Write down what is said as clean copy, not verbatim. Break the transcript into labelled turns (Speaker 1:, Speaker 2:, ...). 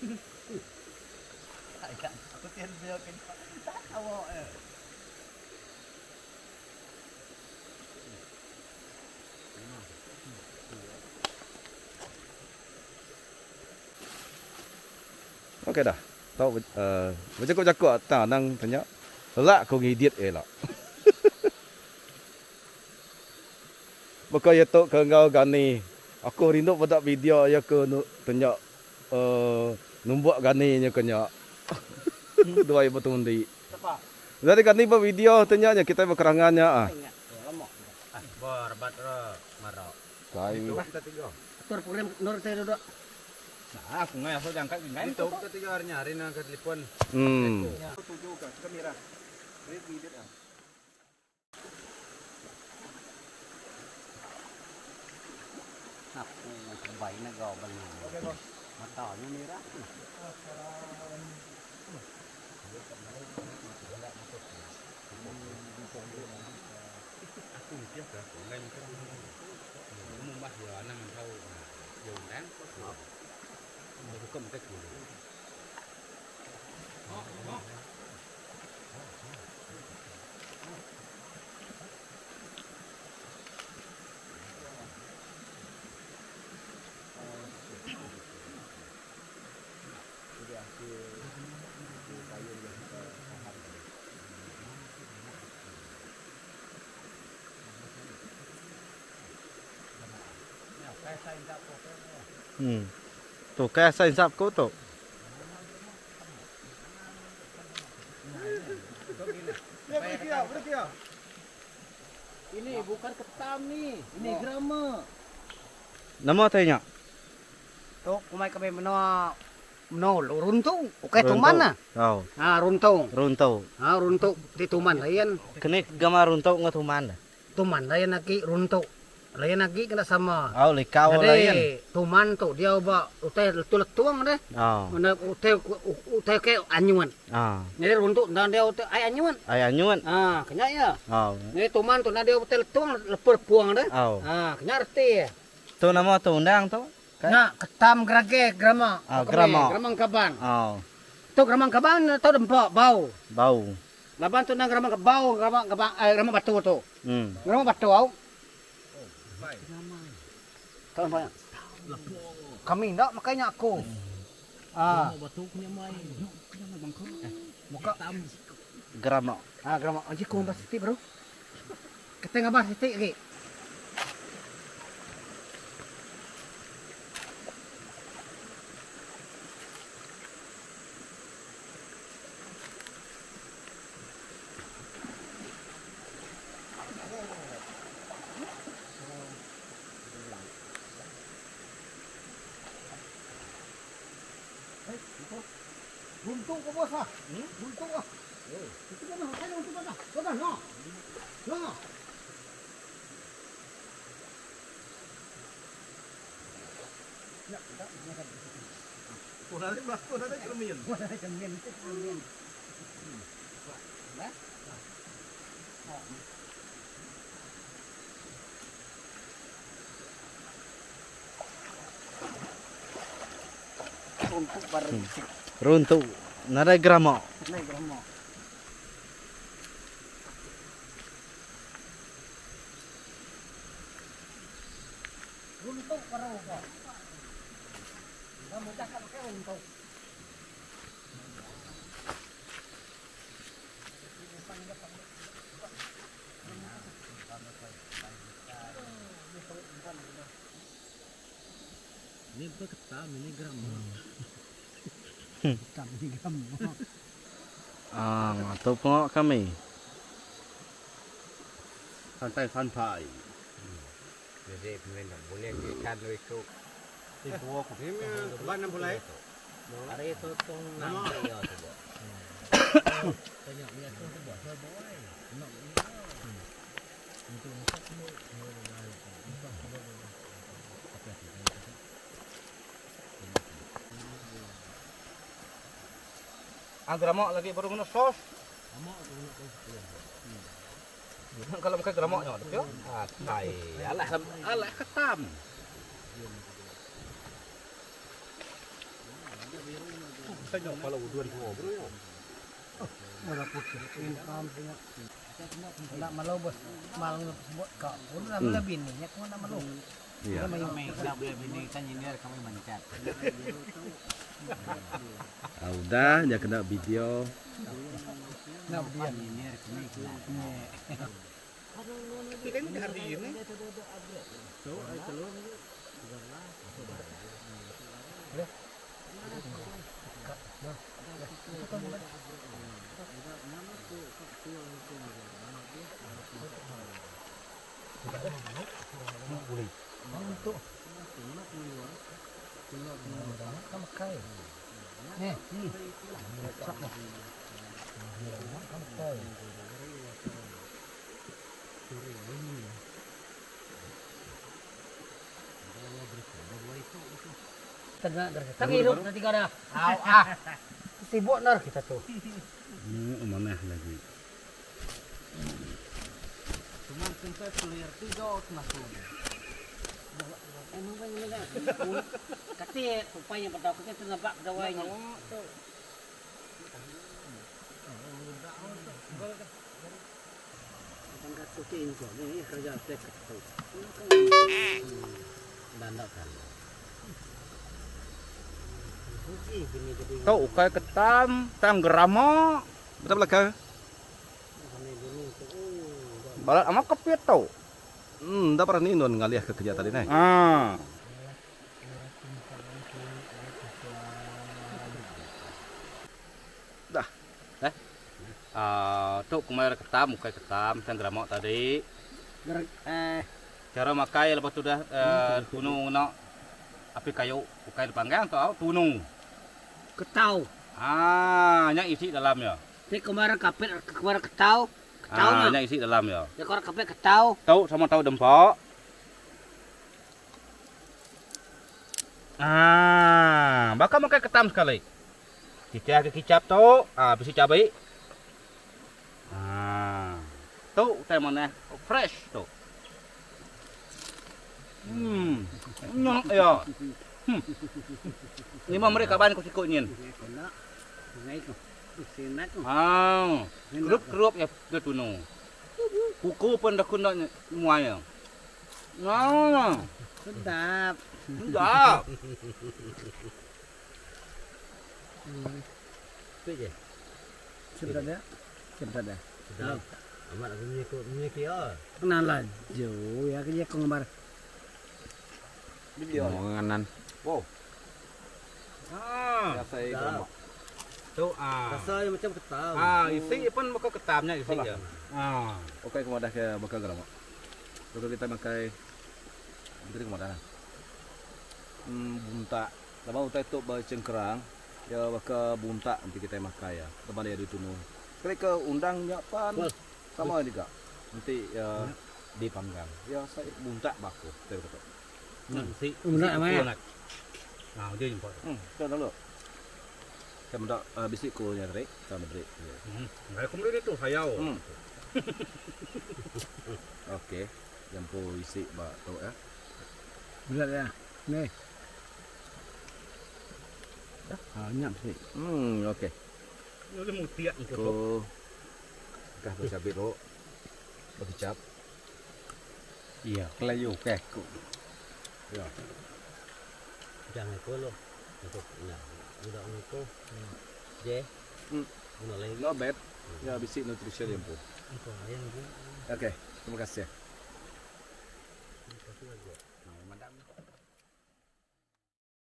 Speaker 1: Aku tiada dia kena tak awak.
Speaker 2: Okey dah. Tahu bercakap-cakap tak nang tanya. Lak kau ngedit elak. Bukan ya tok ke ngau gani. Aku rindu pada video ya ke tanya numbuak gani nya kenya. Dua ibu tundi. Jadi gani ba video tanya nya kita berkerangannya ah.
Speaker 1: Bor batro marok.
Speaker 2: Kain.
Speaker 3: Tur program nur saya duduk.
Speaker 1: Nah, aku nggak asal jangka gini. Itu ketiga hari nyari nang ke telepon.
Speaker 2: Tujuh ke kamera. Read video ah.
Speaker 1: Aku bayi nak gau bang. Okey bos. Matanya merah. Aku siap dah. Lain kan. Mumbah ya nang tahu. Dùng đáng. Aku kom tek dulu.
Speaker 2: Tuh kayak saya sap kau tuh.
Speaker 3: Ini bukan ketam nih, ini grama.
Speaker 2: Nama tanya.
Speaker 3: Tok kumai kami meno runtung. Oke tuman na.
Speaker 2: Oh,
Speaker 3: Runtung.
Speaker 2: runtau.
Speaker 3: Runtung di tuman layan.
Speaker 2: Kene gamar runtau ngatuman.
Speaker 3: Tuman layan lagi runtung. Layan lagi kena sama.
Speaker 2: Oh, likau layan.
Speaker 3: Jadi tuman tu dia ba utai letuang deh.
Speaker 2: Oh.
Speaker 3: Mana utai ke anyuan.
Speaker 2: Ah.
Speaker 3: Jadi runtung dan dia utai ay anyuan.
Speaker 2: Ayah nyuan.
Speaker 3: Kenya ya.
Speaker 2: Oh.
Speaker 3: Jadi tuman tu dia utai letuang lepur puang deh.
Speaker 2: Oh.
Speaker 3: Kenya arti.
Speaker 2: Tu nama tu undang tu.
Speaker 3: Nah, ketam gerage grama.
Speaker 2: Grama.
Speaker 3: Gramang kaban.
Speaker 2: Oh.
Speaker 3: Tu gramang kaban tu dempak bau.
Speaker 2: Bau.
Speaker 3: Laban tu nang gramang bau, gramang batu tu.
Speaker 2: Hmm.
Speaker 3: Gramang batu au. Tahu apa? Kami enggak makanya aku.
Speaker 1: Batu punya mai.
Speaker 3: Muka
Speaker 2: Grama.
Speaker 3: gramang aja ku bahas siti bro. Kita ngabah siti lagi. Buntung ko bos ah. Buntung ah. Itu kan saya untuk mana? Sudah no. No. Ya, tidak.
Speaker 2: Pura ada cermin.
Speaker 3: Cermin. Untuk barang.
Speaker 2: Runtu. Nada grama.
Speaker 3: Naik grama. Untuk barang kok. Kamu cakap pakai untuk.
Speaker 1: Ini bukan ketam, ini gram.
Speaker 3: Ketam ini gram.
Speaker 2: Tu pengok kami.
Speaker 1: Santai santai. Jadi pemain boleh ikan itu. Itu aku. Ini mana boleh? Hari itu tong nanti ya coba. Banyak lihat tu buat boleh. Nak ini. Untuk masak semua.
Speaker 2: Grama lagi baru kena sos. Kalau makan gramaknya ada tu.
Speaker 1: Hai, alah ketam. Kalau uduan gua bro.
Speaker 3: Ora putih. Income punya. Nak malau bos. Malang sebut kau. Udah nak bini. Nyak mana malau.
Speaker 2: Iya.
Speaker 1: Nak boleh bini kan nyindir kami mencat.
Speaker 2: Udah, ya kena video.
Speaker 3: Nak dia.
Speaker 1: Nyindir kami kena.
Speaker 3: Kan hari ini. Tengah hidup nanti kau dah. Sibuk nar kita tuh.
Speaker 2: Mana lagi?
Speaker 1: Cuma sampai clear 3 masuk. Emang banyak lagi. Katanya upaya pada kita tu nampak dawainya. Tangkat syuting kau ni kerja tek tu. Dandakan.
Speaker 2: Tahu ukai ketam, tam geramo. Betul belaka? Balat amak kepit tau. Dah pernah ni non ngaliah ke kerja tadi nih. Dah. Tu kemarin ketam, ukai ketam, tam geramo tadi. Cara makai lepas tu dah tunung nak api kayu ukai dipanggang tau tunung.
Speaker 1: Ketau.
Speaker 2: Yang isi dalam ya.
Speaker 1: Ni kemarin kapit kemarin ketau. Ketaunya.
Speaker 2: Yang isi dalam ya.
Speaker 1: Ya kemarin kapit ketau.
Speaker 2: Tahu sama tahu dempok. Bakal makai ketam sekali. Kita ke kicap tu, bisi cabai. Tu teh mana? Fresh tu. Nyong ya. Lima mereka ban ko sikutnyin.
Speaker 1: Ngai ko. Sinat ko.
Speaker 2: Kerup-kerup ya ke tunung. Kuku pun dah kena muai.
Speaker 1: Sedap.
Speaker 2: Sedap.
Speaker 1: Tu je.
Speaker 3: Sedap ya. Sedap dah.
Speaker 1: Sedap. Amat aku punya kia.
Speaker 3: Kenalan. Jo ya kerja kau ngambar.
Speaker 2: Video nganan. Wow. Rasa
Speaker 1: sedap.
Speaker 2: Tu
Speaker 1: Rasanya macam ketau.
Speaker 2: isi pun bakal ketamnya isi ya. Oke, kemudian ke bakal gerama. Lalu kita pakai ini kemudian. Bunta. Lama bunta itu cengkerang. Ya bakal bunta nanti kita makai ya. Teman dia di tunung. Sekali ke undang nyapan sama juga. Nanti ya dipanggang. Ya saya bunta baku. Betul.
Speaker 1: Nasi.
Speaker 3: Bunta apa ya?
Speaker 2: Dia jemput. Kita dulu. Saya mendak bisik kulnya Rek, sama Rek. Saya kemudian itu hayau. Oke, jampu isi bak tu ya.
Speaker 3: Berat ya. Nih. Nyam sih.
Speaker 2: Oke.
Speaker 1: Ini mutiak ni
Speaker 2: Ko kah bercabai tu. Berkicap.
Speaker 1: Iya.
Speaker 2: Kelayu keku. Ya.
Speaker 1: Jangan ko lo. Untuk ya. Udah itu. Je. Guna lagi.
Speaker 2: Not bad. Ya bisik nutrisi jampu.
Speaker 1: Itu ayam ni.
Speaker 2: Oke, terima kasih.
Speaker 1: Itu lagi.
Speaker 2: Mantap.